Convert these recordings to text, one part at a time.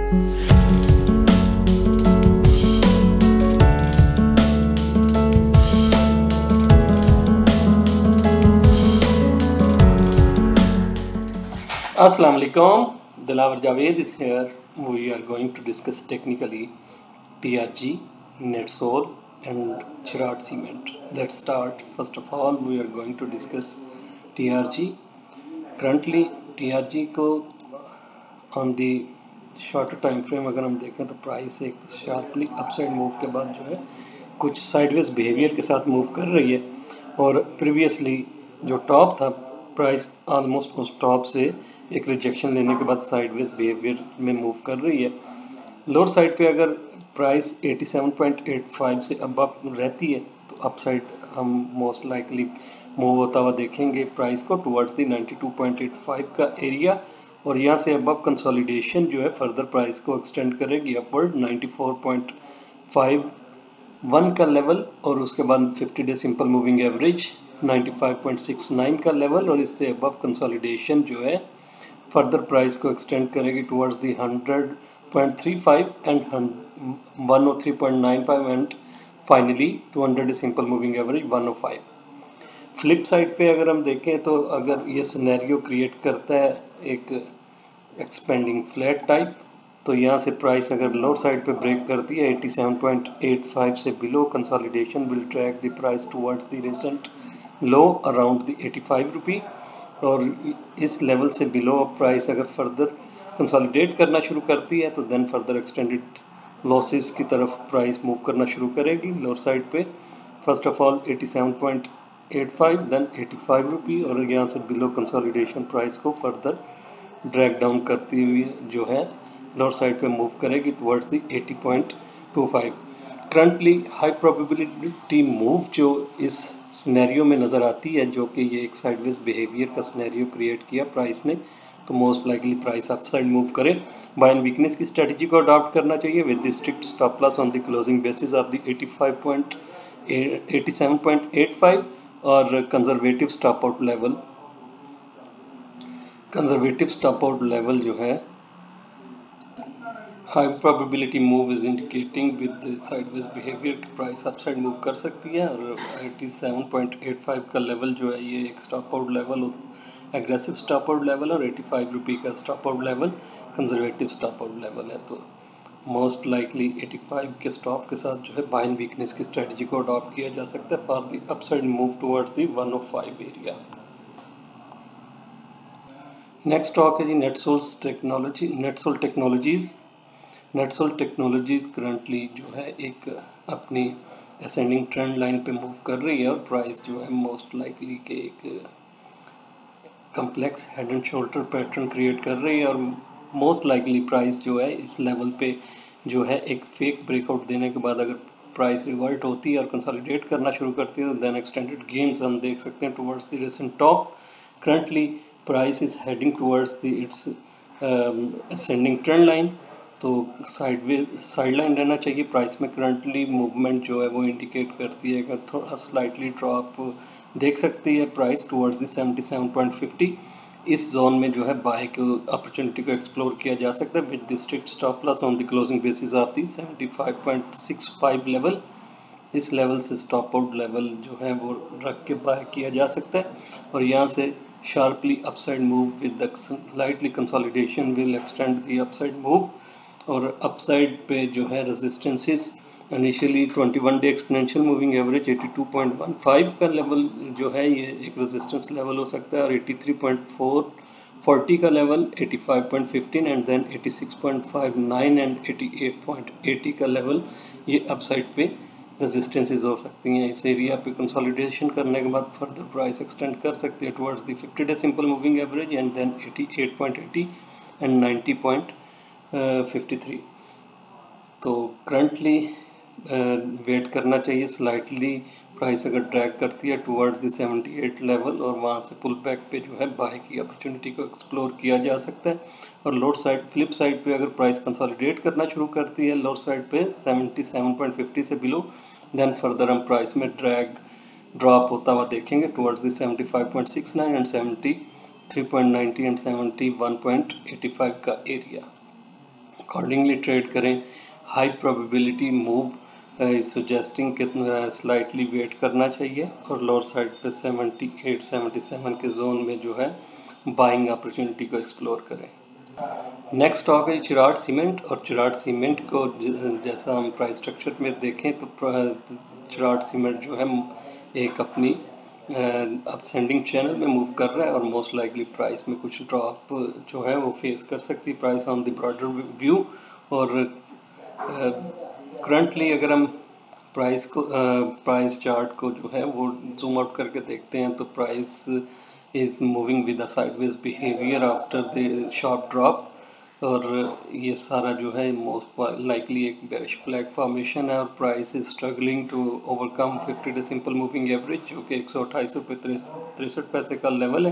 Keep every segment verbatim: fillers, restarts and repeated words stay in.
Assalamu alaikum, Dilawar Javed is here. We are going to discuss technically T R G, NetSol and Chirag Cement. Let's start. First of all, we are going to discuss T R G. Currently T R G को on the shorter time frame अगर हम देखें तो price एक sharply upside move के बाद जो है कुछ साइडवेज बिहेवियर के साथ मूव कर रही है और प्रीवियसली जो टॉप था प्राइस ऑलमोस्ट उस टॉप से एक रिजेक्शन लेने के बाद साइडवेज बिहेवियर में मूव कर रही है। लोअर साइड पे अगर प्राइस सत्तासी पॉइंट आठ पाँच से अबव रहती है तो अपसाइड हम मोस्ट लाइकली मूव होता हुआ देखेंगे प्राइस को टुवर्ड्स दी बानवे पॉइंट आठ पाँच का एरिया और यहाँ से अबव कंसोलिडेशन जो है फर्दर प्राइस को एक्सटेंड करेगी अपवर्ड चौरानवे पॉइंट इक्यावन का लेवल और उसके बाद fifty day simple moving average पचानवे पॉइंट उनहत्तर का लेवल और इससे अबव कंसोलिडेशन जो है फर्दर प्राइस को एक्सटेंड करेगी towards the hundred point three five and one o three point nine five and finally two hundred simple moving average one o five. Flip side पे अगर हम देखें तो अगर ये सिनेरियो क्रिएट करता है एक एक्सपेंडिंग फ्लैट टाइप तो यहाँ से प्राइस अगर लोअर साइड पे ब्रेक करती है सत्तासी पॉइंट आठ पाँच से below consolidation will drag the price towards the recent low around the पचासी रुपी और इस लेवल से बिलो प्राइस अगर फर्दर कंसोलिडेट करना शुरू करती है तो देन फर्दर एक्सटेंडेड लॉसेस की तरफ प्राइस मूव करना शुरू करेगी लोअर साइड पे फर्स्ट ऑफ ऑल सत्तासी पॉइंट आठ पाँच देन पचासी रुपी और यहाँ से बिलो कंसोलिडेशन प्राइस को फर्दर ड्रैग डाउन करती हुई जो है लोअर साइड पे मूव करेगी टुवर्ड्स दी अस्सी point two five. Currently high probability move जो इस सिनेरियो में नज़र आती है जो कि ये एक साइडवेज बिहेवियर का सिनेरियो क्रिएट किया प्राइस ने तो most likely price upside move करे। बाय एंड वीकनेस की स्ट्रेटजी को अडॉप्ट करना चाहिए with the strict stop loss on the closing basis of the सत्तासी पॉइंट आठ पाँच और conservative stop out level conservative stop out level जो है high probability move is indicating with sideways behaviour की प्राइस अपसाइड मूव कर सकती है और सत्तासी पॉइंट आठ पाँच का लेवल जो है ये एक stop out level aggressive stop out level और पचासी रुपी का stop out level conservative stop out level है तो मोस्ट लाइकली पचासी के स्टॉप के साथ जो है बाय एंड वीकनेस की स्ट्रेटजी को अडॉप्ट किया जा सकता है for the upside move towards the one o five area. Next stock है जी Netsols technology Netsol technologies Netsol technologies currently जो है एक अपनी असेंडिंग ट्रेंड लाइन पे मूव कर रही है और प्राइस जो है मोस्ट लाइकली के एक complex head and shoulder pattern create कर रही है और मोस्ट लाइकली प्राइस जो है इस लेवल पे जो है एक फेक ब्रेकआउट देने के बाद अगर प्राइस रिवर्ट होती है और कंसोलिडेट करना शुरू करती है तो देन एक्सटेंडेड गेन्स हम देख सकते हैं towards the recent top. Currently price is heading towards the its ascending trend line तो साइडवेज साइडलाइन रहना चाहिए प्राइस में। करंटली मूवमेंट जो है वो इंडिकेट करती है अगर थोड़ा स्लाइटली ड्रॉप देख सकती है प्राइस टुवर्ड्स दी सतहत्तर पॉइंट पचास इस जोन में जो है बाय को अपॉर्चुनिटी को एक्सप्लोर किया जा सकता है with the strict stop loss on the closing basis of the पचहत्तर पॉइंट पैंसठ लेवल। इस लेवल से स्टॉप आउट लेवल जो है वो रख के बाय किया जा सकता है और यहाँ से sharply upside move with the slightly consolidation will extend the upside move और अपसाइड पे जो है रेजिस्टेंसेस इनिशियली इक्कीस डे एक्सपोनेंशियल मूविंग एवरेज बयासी पॉइंट एक पाँच का लेवल जो है ये एक रेजिस्टेंस लेवल हो सकता है और तिरासी पॉइंट चार चार का लेवल पचासी पॉइंट एक पाँच एंड देन छियासी पॉइंट पाँच नौ एंड अट्ठासी पॉइंट अस्सी का लेवल ये अपसाइड पे रेजिस्टेंसेस हो सकती हैं। इस एरिया पे कंसोलिडेशन करने के बाद फर्दर प्राइस एक्सटेंड कर सकती है towards the fifty day simple moving average and then अट्ठासी पॉइंट अस्सी एंड नब्बे पॉइंट फिफ्टी थ्री। तो करंटली वेट करना चाहिए स्लाइटली प्राइस अगर ड्रैग करती है टुवर्ड्स द अठहत्तर लेवल और वहाँ से पुल बैक पे जो है बाय की अपॉर्चुनिटी को एक्सप्लोर किया जा सकता है और लोअर साइड फ्लिप साइड पे अगर प्राइस कंसोलिडेट करना शुरू करती है लोअर साइड पे सतहत्तर पॉइंट पचास से बिलो देन फर्दर हम प्राइस में ड्रैग ड्रॉप होता हुआ देखेंगे टुवर्ड्स द पचहत्तर पॉइंट उनहत्तर एंड तिहत्तर पॉइंट नब्बे एंड इकहत्तर पॉइंट पचासी का एरिया। अकॉर्डिंगली ट्रेड करें। High probability move is suggesting कितना स्लाइटली वेट करना चाहिए और लोअर साइड पे सेवेंटी एट सेवेंटी सेवन के जोन में जो है बाइंग अपॉर्चुनिटी को एक्सप्लोर करें। नेक्स्ट स्टॉक है चिराग सीमेंट, और चिराग सीमेंट को जैसा हम प्राइस स्ट्रक्चर में देखें तो चिराग सीमेंट जो है एक अपनी अपसेंडिंग चैनल में मूव कर रहा है और मोस्ट लाइकली प्राइस में कुछ ड्रॉप जो है वो फेस कर सकती है price on the broader view. और करंटली अगर हम प्राइस को प्राइस चार्ट को जो है वो जूम आउट करके देखते हैं तो price is moving with a sideways behaviour after the sharp drop, और ये सारा जो है मोस्ट लाइकली एक बेरिश फ्लैग फॉर्मेशन है और price is struggling to overcome fifty day simple moving average जो कि एक सौ अट्ठाईस रुपये तिरसठ पैसे का लेवल है।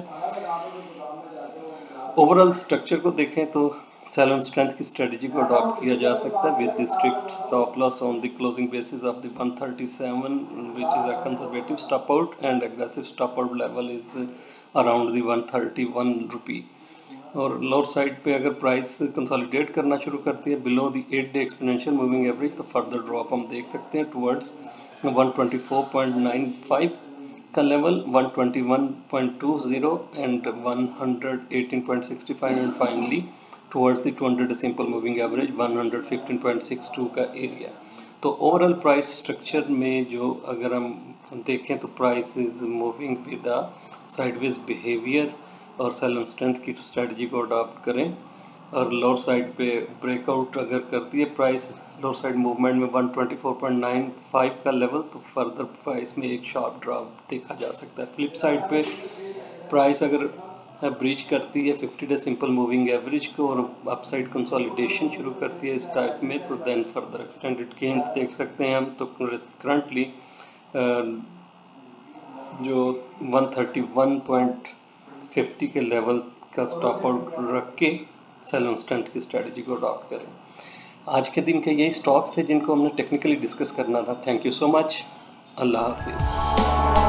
ओवरऑल स्ट्रक्चर को देखें तो सेल ऑन स्ट्रेंथ की स्ट्रेटजी को अडॉप्ट किया जा सकता है with the strict stop loss on the closing basis of the one thirty seven which is a conservative stop out and aggressive stop out level is around the one thirty one rupee. और lower side पे अगर price consolidate करना शुरू करती है below the eight day exponential moving average तो further drop हम देख सकते हैं towards one twenty four point nine five का level, one twenty one point two zero and one eighteen point six five and finally towards the two hundred day simple moving average one fifteen point six two का area. तो overall price structure में जो अगर हम देखें तो price is moving with a sideways behaviour और sell on strength की स्ट्रेटजी को अडॉप्ट करें। और लोअर साइड पे ब्रेकआउट अगर करती है प्राइस लोअर साइड मूवमेंट में one twenty four point nine five का लेवल तो फर्दर प्राइस में एक शार्प ड्रॉप देखा जा सकता है। फ्लिप साइड पे प्राइस अगर ब्रीच करती है fifty day simple moving average को और अपसाइड कंसोलिडेशन शुरू करती है इस टाइप में तो देन फर्दर एक्सटेंडेड गेंस देख सकते हैं हम। तो करंटली जो one thirty one point fifty के लेवल का स्टॉप आउट रख के सेल ऑन स्ट्रेंथ की स्ट्रेटजी को अडॉप्ट करें। आज के दिन के यही स्टॉक्स थे जिनको हमने टेक्निकली डिस्कस करना था। Thank you so much. अल्लाह हाफिज़।